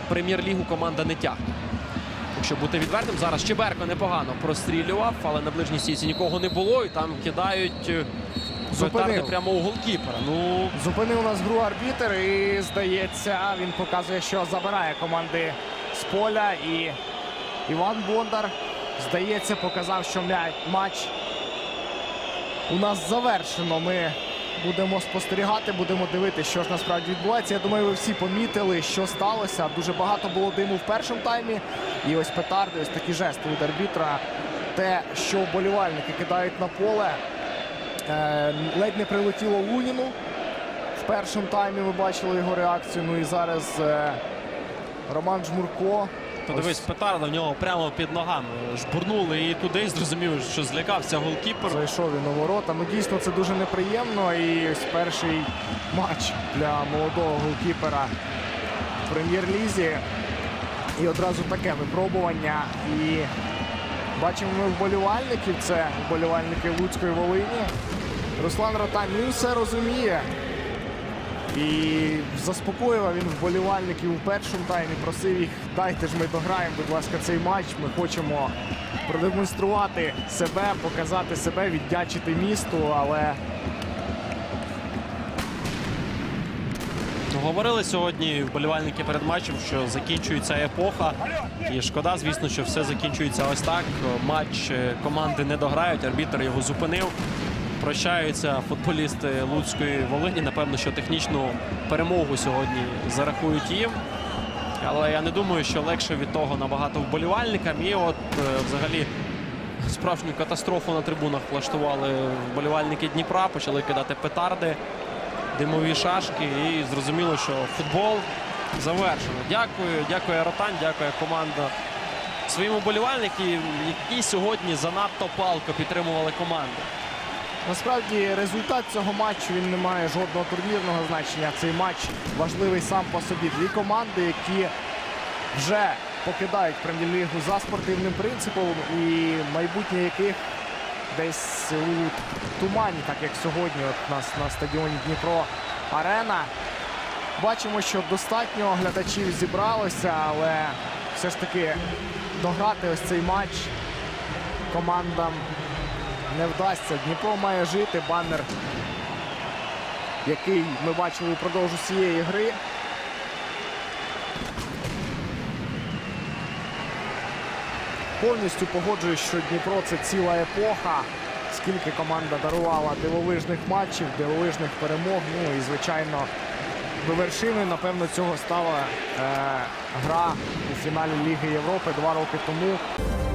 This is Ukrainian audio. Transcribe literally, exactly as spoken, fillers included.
прем'єр-лігу команда не тягне. Якщо бути відвертим, зараз Чеберко непогано прострілював, але на ближній стійці нікого не було. І там кидають петарди прямо у голкіпера. Ну... Зупинив у нас гру арбітр і, здається, він показує, що забирає команди з поля. І Іван Бондар, здається, показав, що матч у нас завершено. Ми будемо спостерігати, будемо дивитися, що ж насправді відбувається. Я думаю, ви всі помітили, що сталося. Дуже багато було диму в першому таймі. І ось петарди, ось такі жести від арбітра. Те, що вболівальники кидають на поле. Е, ледь не прилетіло Луніну. В першому таймі ви бачили його реакцію. Ну і зараз е, Роман Жмурко. Подивись, петарда в нього прямо під ногами. Жбурнули і туди, зрозумів, що злякався голкіпер. Зайшов він у ворота. Ну дійсно це дуже неприємно. І ось перший матч для молодого голкіпера в прем'єр-лізі. І одразу таке випробування. І бачимо ми вболівальників. Це вболівальники Луцької Волині. Руслан Ротань, він все розуміє. І заспокоював він вболівальників у першому таймі, просив їх, дайте ж ми дограємо, будь ласка, цей матч. Ми хочемо продемонструвати себе, показати себе, віддячити місту, але... Говорили сьогодні вболівальники перед матчем, що закінчується епоха. І шкода, звісно, що все закінчується ось так. Матч команди не дограють, арбітр його зупинив. Прощаються футболісти Луцької Волині. Напевно, що технічну перемогу сьогодні зарахують їм. Але я не думаю, що легше від того набагато вболівальникам. І от взагалі справжню катастрофу на трибунах влаштували вболівальники Дніпра. Почали кидати петарди, димові шашки. І зрозуміло, що футбол завершено. Дякую, дякую Ротань, дякую команда своїм вболівальникам, які сьогодні занадто палко підтримували команду. Насправді результат цього матчу, він не має жодного турнірного значення. Цей матч важливий сам по собі. Дві команди, які вже покидають прем'єр-лігу за спортивним принципом і майбутнє яких десь у тумані, так як сьогодні от у нас на стадіоні Дніпро-Арена. Бачимо, що достатньо глядачів зібралося, але все ж таки дограти ось цей матч командам не вдасться. Дніпро має жити. Баннер, який ми бачили упродовж усієї гри. Повністю погоджуюсь, що Дніпро – це ціла епоха. Скільки команда дарувала дивовижних матчів, дивовижних перемог. Ну і, звичайно, вершиною, напевно, цього стала е, гра у фіналі Ліги Європи два роки тому.